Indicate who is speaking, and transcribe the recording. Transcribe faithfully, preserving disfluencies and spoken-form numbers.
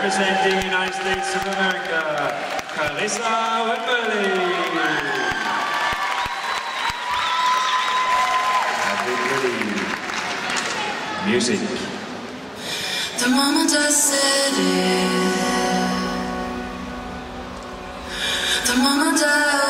Speaker 1: representing the United States of America, Karrissa Wimberley. Everybody, music.
Speaker 2: The moment I said it, the moment I